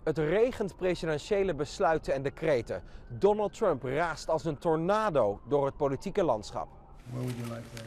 Het regent presidentiële besluiten en decreten. Donald Trump raast als een tornado door het politieke landschap. Where would you like that?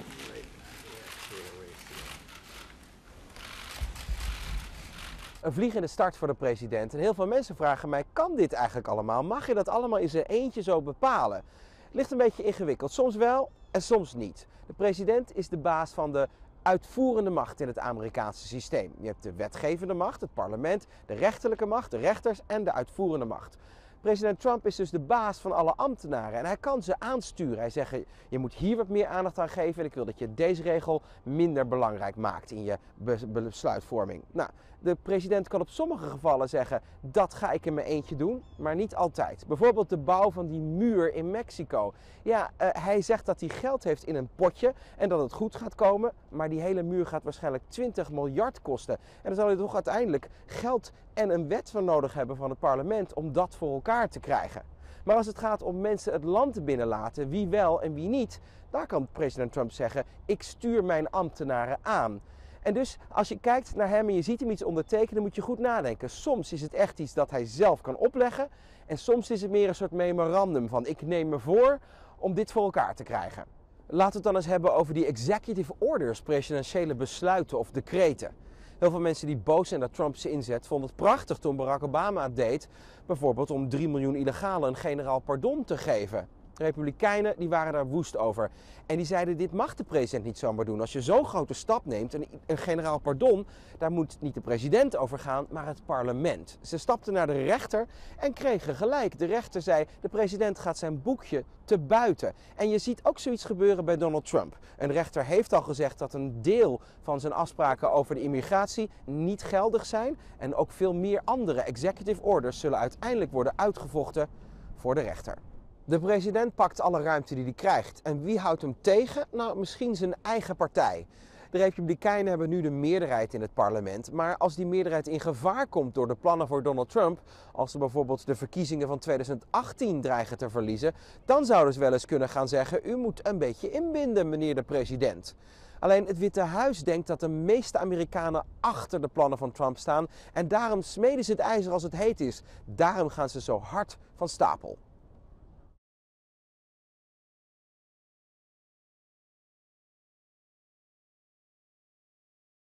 Een vliegende start voor de president. En heel veel mensen vragen mij, kan dit eigenlijk allemaal? Mag je dat allemaal in zijn eentje zo bepalen? Het ligt een beetje ingewikkeld. Soms wel en soms niet. De president is de baas van de uitvoerende macht in het Amerikaanse systeem. Je hebt de wetgevende macht, het parlement, de rechterlijke macht, de rechters en de uitvoerende macht. President Trump is dus de baas van alle ambtenaren en hij kan ze aansturen. Hij zegt, je moet hier wat meer aandacht aan geven en ik wil dat je deze regel minder belangrijk maakt in je besluitvorming. Nou, de president kan op sommige gevallen zeggen, dat ga ik in mijn eentje doen, maar niet altijd. Bijvoorbeeld de bouw van die muur in Mexico. Ja, hij zegt dat hij geld heeft in een potje en dat het goed gaat komen, maar die hele muur gaat waarschijnlijk 20 miljard kosten. En dan zal hij toch uiteindelijk geld en een wet voor nodig hebben van het parlement om dat voor elkaar te krijgen. Maar als het gaat om mensen het land te binnenlaten, wie wel en wie niet, daar kan president Trump zeggen, ik stuur mijn ambtenaren aan. En dus als je kijkt naar hem en je ziet hem iets ondertekenen, moet je goed nadenken. Soms is het echt iets dat hij zelf kan opleggen en soms is het meer een soort memorandum van ik neem me voor om dit voor elkaar te krijgen. Laten we het dan eens hebben over die executive orders, presidentiële besluiten of decreten. Heel veel mensen die boos zijn dat Trump ze inzet, vonden het prachtig toen Barack Obama het deed. Bijvoorbeeld om 3 miljoen illegalen een generaal pardon te geven. De Republikeinen die waren daar woest over. En die zeiden, dit mag de president niet zomaar doen. Als je zo'n grote stap neemt, een generaal pardon, daar moet niet de president over gaan, maar het parlement. Ze stapten naar de rechter en kregen gelijk. De rechter zei, de president gaat zijn boekje te buiten. En je ziet ook zoiets gebeuren bij Donald Trump. Een rechter heeft al gezegd dat een deel van zijn afspraken over de immigratie niet geldig zijn. En ook veel meer andere executive orders zullen uiteindelijk worden uitgevochten voor de rechter. De president pakt alle ruimte die hij krijgt. En wie houdt hem tegen? Nou, misschien zijn eigen partij. De Republikeinen hebben nu de meerderheid in het parlement. Maar als die meerderheid in gevaar komt door de plannen voor Donald Trump, als ze bijvoorbeeld de verkiezingen van 2018 dreigen te verliezen, dan zouden ze wel eens kunnen gaan zeggen, u moet een beetje inbinden, meneer de president. Alleen het Witte Huis denkt dat de meeste Amerikanen achter de plannen van Trump staan en daarom smeden ze het ijzer als het heet is. Daarom gaan ze zo hard van stapel.